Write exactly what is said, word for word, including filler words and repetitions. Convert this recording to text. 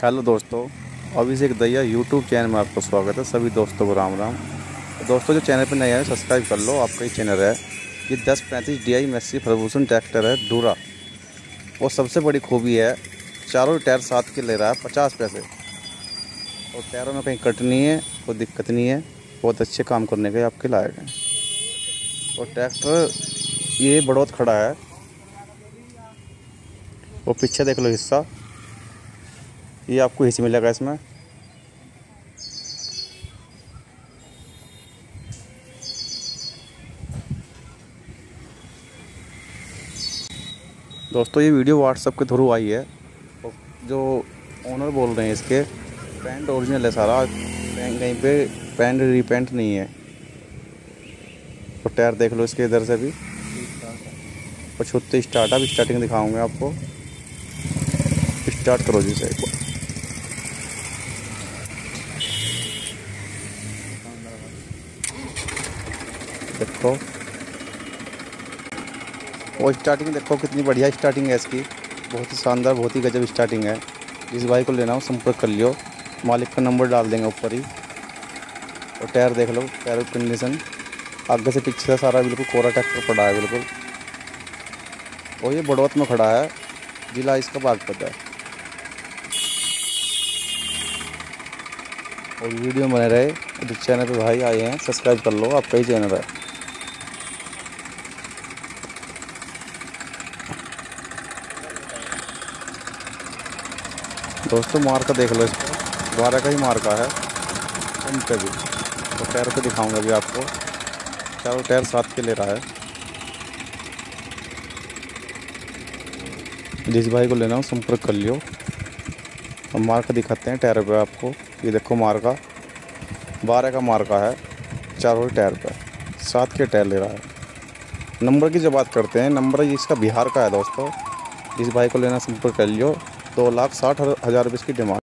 Hello दोस्तों, अभिषेक Dahiya YouTube channel में आपका स्वागत है। सभी दोस्तों को राम राम। तो दोस्तों, जो चैनल पर नए आए सब्सक्राइब कर लो, आपका ही चैनल है। ये दस पैंतीस D I Massey Ferguson tractor है डूरा। और सबसे बड़ी खूबी है, चारों टायर साथ के ले रहा है पचास पैसे। और टायरों में कहीं कट नहीं है, कोई दिक्कत नहीं है। बहुत अच्छे काम करने के आपके लायक हैं। और ट्रैक्टर ये बढ़ोत खड़ा है। वो पीछे देख लो हिस्सा, ये आपको हिस्सा मिलेगा इसमें। दोस्तों, ये वीडियो व्हाट्सएप के थ्रू आई है। और जो ओनर बोल रहे हैं इसके, पेंट ओरिजिनल है सारा, कहीं पे पेंट रीपेंट नहीं है। और टायर देख लो इसके इधर से भी, और छुट्टी स्टार्ट है। स्टार्टिंग दिखाऊंगे आपको। स्टार्ट करो जी सही। देखो वो स्टार्टिंग देखो कितनी बढ़िया स्टार्टिंग है इसकी। बहुत ही शानदार, बहुत ही गजब स्टार्टिंग है। जिस भाई को लेना हो संपर्क कर लियो, मालिक का नंबर डाल देंगे ऊपर ही। और टायर देख लो, टायर की कंडीशन आगे से पीछे से सारा बिल्कुल कोरा ट्रैक्टर पड़ा है बिल्कुल। और ये बड़ौत में खड़ा है, जिला इसका बागपत है। और वीडियो बने रहे, जिस चैनल पे भाई आए हैं सब्सक्राइब कर लो, आपका ही चैनल है। दोस्तों, मार्का देख लो इसको, बारह का ही मार्का है उन पे भी। तो टायर पे दिखाऊंगा अभी आपको। चारों टायर साथ के ले रहा है। जिस भाई को लेना हो संपर्क कर लियो। अब मार्का दिखाते हैं टायर पे आपको। ये देखो मार्का, बारह का मार्का है चारों टायर पे, सात के टायर ले रहा है। नंबर की जब बात करते हैं, नंबर इसका बिहार का है दोस्तों। जिस भाई को लेना संपर्क कर लियो। दो लाख साठ हज़ार रुपये इसकी डिमांड।